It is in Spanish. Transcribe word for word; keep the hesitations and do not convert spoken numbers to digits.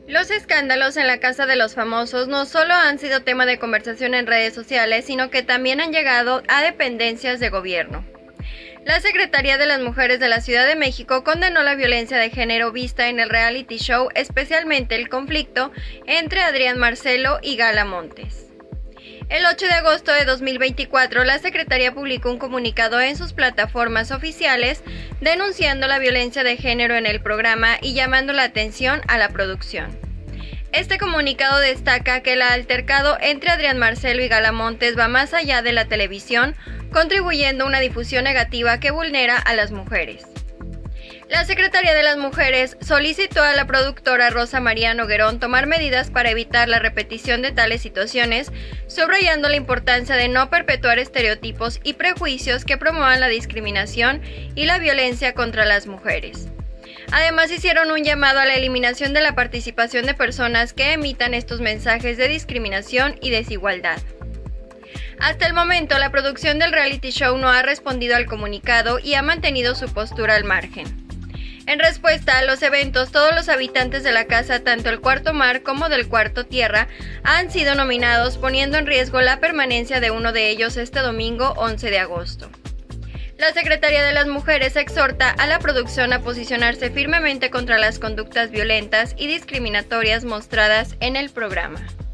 Los escándalos en la Casa de los Famosos no solo han sido tema de conversación en redes sociales, sino que también han llegado a dependencias de gobierno. La Secretaría de las Mujeres de la Ciudad de México condenó la violencia de género vista en el reality show, especialmente el conflicto entre Adrián Marcelo y Gala Montes. El ocho de agosto de dos mil veinticuatro, la Secretaría publicó un comunicado en sus plataformas oficiales denunciando la violencia de género en el programa y llamando la atención a la producción. Este comunicado destaca que el altercado entre Adrián Marcelo y Gala Montes va más allá de la televisión, contribuyendo a una difusión negativa que vulnera a las mujeres. La Secretaría de las Mujeres solicitó a la productora Rosa María Noguerón tomar medidas para evitar la repetición de tales situaciones, subrayando la importancia de no perpetuar estereotipos y prejuicios que promuevan la discriminación y la violencia contra las mujeres. Además, hicieron un llamado a la eliminación de la participación de personas que emitan estos mensajes de discriminación y desigualdad. Hasta el momento, la producción del reality show no ha respondido al comunicado y ha mantenido su postura al margen. En respuesta a los eventos, todos los habitantes de la casa, tanto el Cuarto Mar como del Cuarto Tierra, han sido nominados, poniendo en riesgo la permanencia de uno de ellos este domingo once de agosto. La Secretaría de las Mujeres exhorta a la producción a posicionarse firmemente contra las conductas violentas y discriminatorias mostradas en el programa.